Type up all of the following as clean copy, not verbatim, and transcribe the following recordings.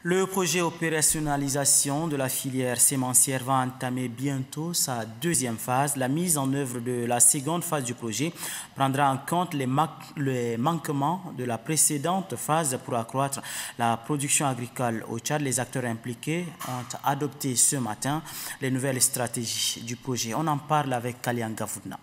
Le projet opérationnalisation de la filière sémencière va entamer bientôt sa deuxième phase. La mise en œuvre de la seconde phase du projet prendra en compte les manquements de la précédente phase pour accroître la production agricole au Tchad. Les acteurs impliqués ont adopté ce matin les nouvelles stratégies du projet. On en parle avec Kalian Gavoudna.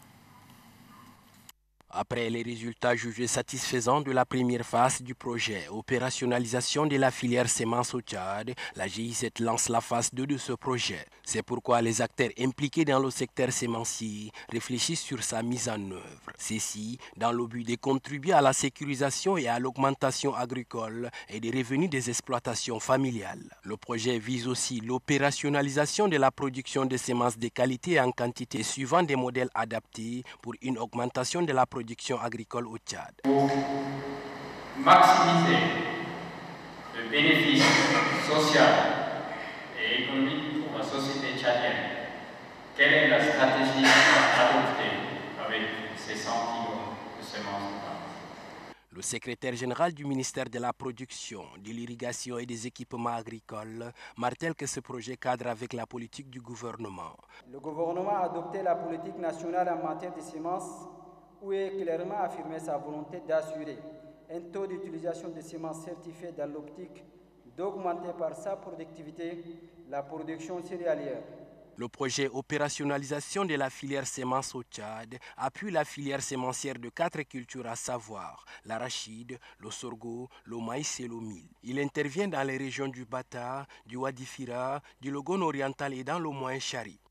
Après les résultats jugés satisfaisants de la première phase du projet opérationnalisation de la filière sémence au Tchad, la GIZ lance la phase 2 de ce projet. C'est pourquoi les acteurs impliqués dans le secteur sémencier réfléchissent sur sa mise en œuvre. Ceci dans le but de contribuer à la sécurisation et à l'augmentation agricole et des revenus des exploitations familiales. Le projet vise aussi l'opérationnalisation de la production de semences de qualité et en quantité suivant des modèles adaptés pour une augmentation de la production agricole au Tchad. Pour maximiser le bénéfice social et économique pour la société tchadienne, quelle est la stratégie adoptée avec ces 100 kilos de semences de base? Le secrétaire général du ministère de la Production, de l'Irrigation et des Équipements agricoles martèle que ce projet cadre avec la politique du gouvernement. Le gouvernement a adopté la politique nationale en matière de semences où est clairement affirmé sa volonté d'assurer un taux d'utilisation de semences certifiées dans l'optique d'augmenter par sa productivité la production céréalière. Le projet opérationnalisation de la filière sémence au Tchad appuie la filière sémencière de 4 cultures à savoir l'arachide, le sorgho, le maïs et le mil. Il intervient dans les régions du Bata, du Wadi Fira, du Logone oriental et dans le Moyen Chari.